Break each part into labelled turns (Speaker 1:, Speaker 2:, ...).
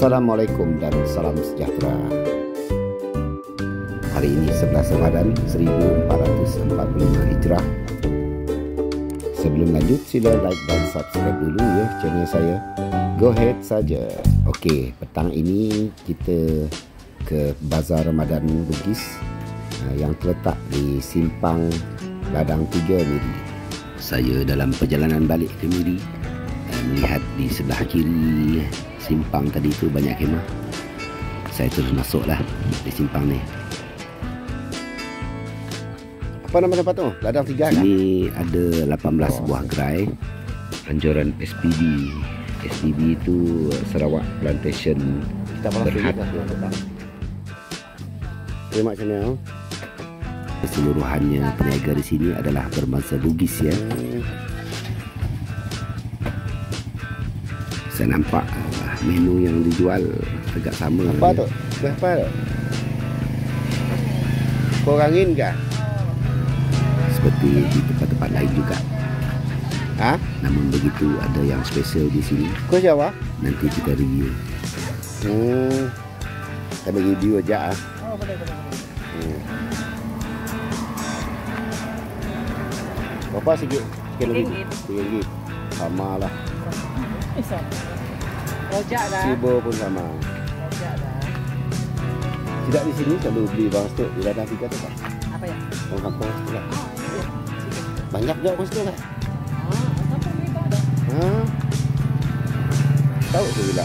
Speaker 1: Assalamualaikum dan salam sejahtera. Hari ini 11 Ramadan 1445 Hijrah. Sebelum lanjut, sila like dan subscribe dulu ya channel saya. Go ahead saja. Okey, petang ini kita ke Bazar Ramadan Bugis yang terletak di Simpang Ladang 3 Miri. Saya dalam perjalanan balik ke Miri melihat di sebelah kiri simpang tadi tu banyak kemah. Saya terus masuklah di simpang ni. Apa nama tempat tu? Ladang 3 kan? Ini ada 18 buah gerai anjuran SPB. SPB itu Sarawak Plantation Berhad. Terima kasih. Keseluruhannya peniaga di sini adalah berbangsa Bugis ya. Saya nampak menu yang dijual agak sama. Apa tu? Berapa tu? Korangin kah? Seperti di tempat-tempat lain juga. Namun begitu ada yang spesial di sini. Kau siapa? Nanti kita review. Kita review aja.
Speaker 2: Oh, boleh.
Speaker 1: Berapa sikit? RM3. Sama lah.
Speaker 2: Rojak dah.
Speaker 1: Sibo pun sama.
Speaker 2: Rojak dah.
Speaker 1: Tidak di sini selalu beli barang stok di Ladang 3 tu kan?
Speaker 2: Apa ya?
Speaker 1: Orang kampung situ lah. Banyak juga orang situ kan?
Speaker 2: Kampung ni tak ada.
Speaker 1: Tahu tu bila?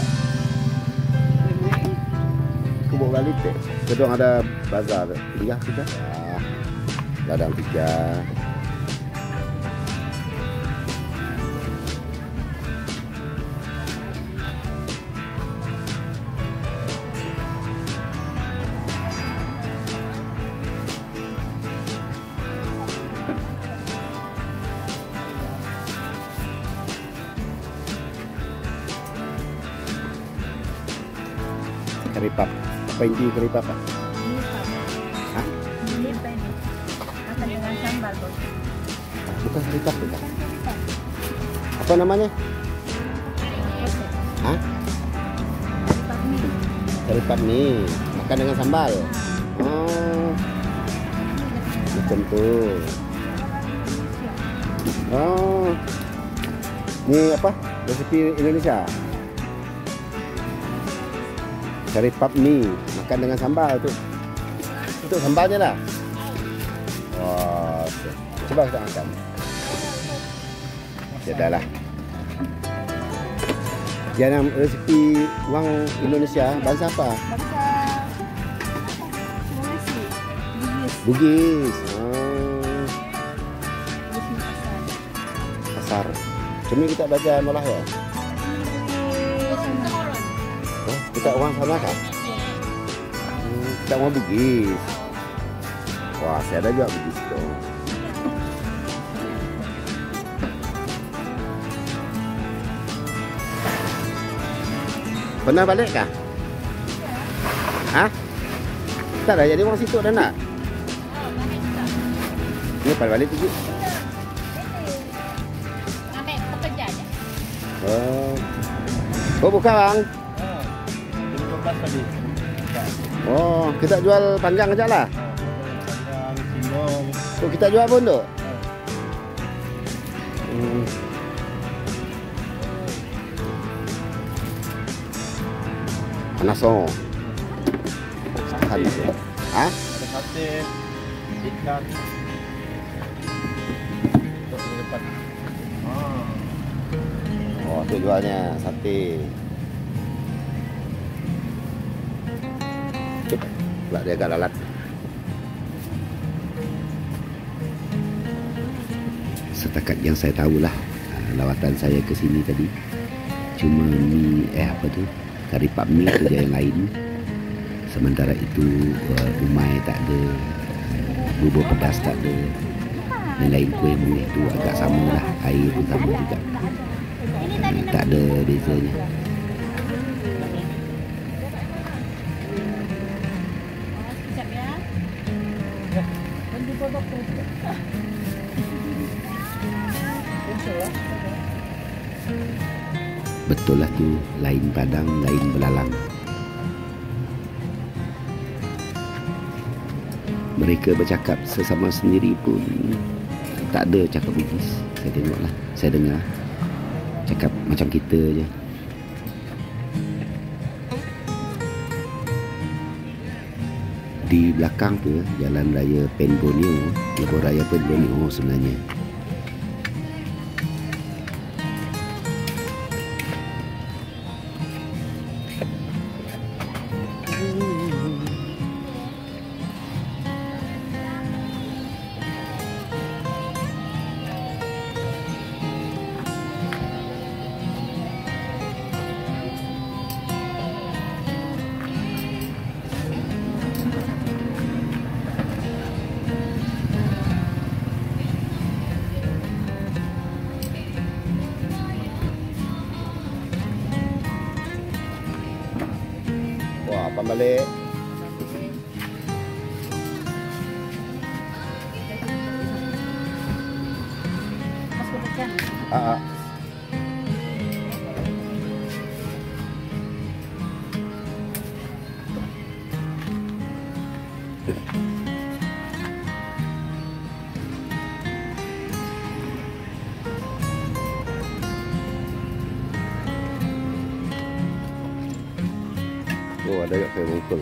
Speaker 1: Kubuk balik tu. Kedua ada bazar tu. Lihat kita. Ladang 3. Karipap. Apa inti karipap?
Speaker 2: Ini apa ini? Makan dengan sambal bos.
Speaker 1: Bukan karipap tu kan? Apa namanya? Karipap ni. Makan dengan sambal. Oh. Macam tu. Oh. Ni apa? Resepi Indonesia. Karipap mie makan dengan sambal tu. Untuk sambalnya lah. Wah, coba kita makan. Sudahlah. Dia nama resepi orang Indonesia bangsa apa?
Speaker 2: Bangsa
Speaker 1: Bugis. Pasar. Cuma kita belajar malah ya. Kita orang sana kan? Kita orang Bugis. Wah, saya ada juga Bugis tu. Pernah balik kah? Tak dah jadi orang situ dah nak? Ini pada balik tu.
Speaker 2: Ambil pekerja je.
Speaker 1: Oh, bukan bang? Oh, kita jual panjang aja lah. Oh, kita jual pun tu. Panas oh. Ada
Speaker 3: sate, ikan. Untuk di depan.
Speaker 1: Oh, tu jualnya sate. Pula dia agak lalat. Setakat yang saya tahulah lawatan saya ke sini tadi cuma mie apa tu karipap mie tu je yang lain. Sementara itu umai tak ada, bubur pedas tak ada, dan lain kuih muih tu agak sama lah, air pun sama juga, tak ada bezanya. Betul lah tu, lain padang, lain belalang. Mereka bercakap sesama sendiri pun tak ada cakap Bugis. Saya tengoklah, saya dengar cakap macam kita je. Di belakang tu Jalan Raya Pen Borneo, Lebuh Raya Pen Borneo sebenarnya. Wah, pembalik.
Speaker 2: Mas pekerja.
Speaker 1: Ah. Oh, ada yang saya mukul.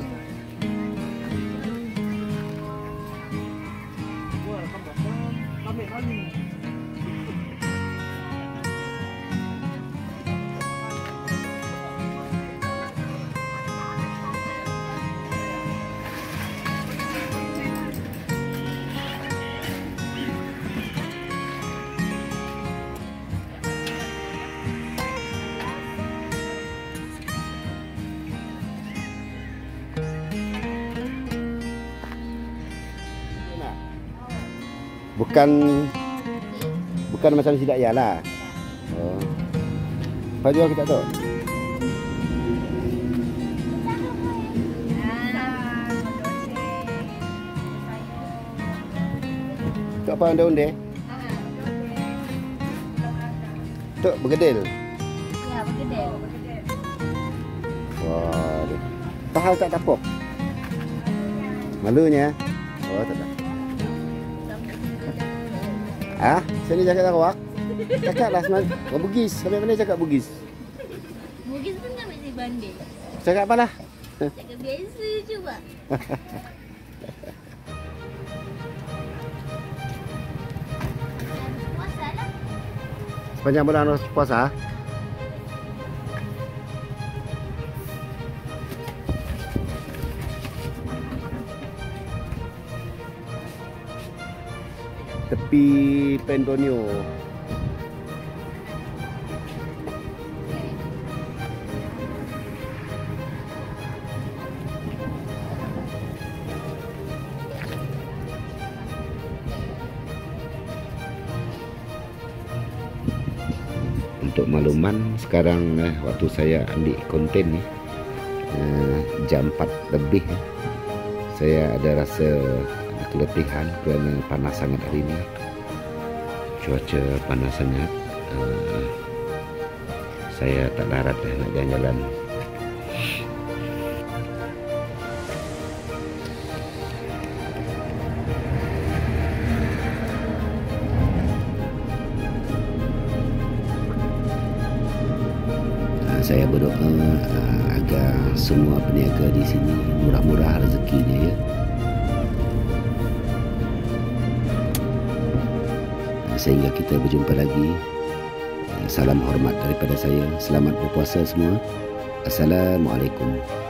Speaker 1: Bukan macam sidak ya lah. Oh. Apa jual kita tu? Tu apa onde-onde? Tu bergedil.
Speaker 2: Ya, bergedil.
Speaker 1: Wah, tahal tak tapok. Malunya. Oh, tak ada. Ah, sini cakap Sarawak. Cakaplah semangat. Oh, Bugis. Sampai mana cakap Bugis?
Speaker 2: Bugis pun tak mesti banding.
Speaker 1: Cakap apalah?
Speaker 2: Cakap biasa cuba. Puasa lah.
Speaker 1: Sepanjang bulan puasa. Tepi Pen Borneo. Untuk makluman, sekarang waktu saya ambil konten ni jam 4 lebih. Saya ada rasa keletihan kerana panas sangat hari ini. Cuaca panas sangat. Saya tak larat nak jalan-jalan. Saya berdoa agar semua peniaga di sini murah-murah rezekinya, ya. Sehingga kita berjumpa lagi. Salam hormat daripada saya. Selamat berpuasa semua. Assalamualaikum.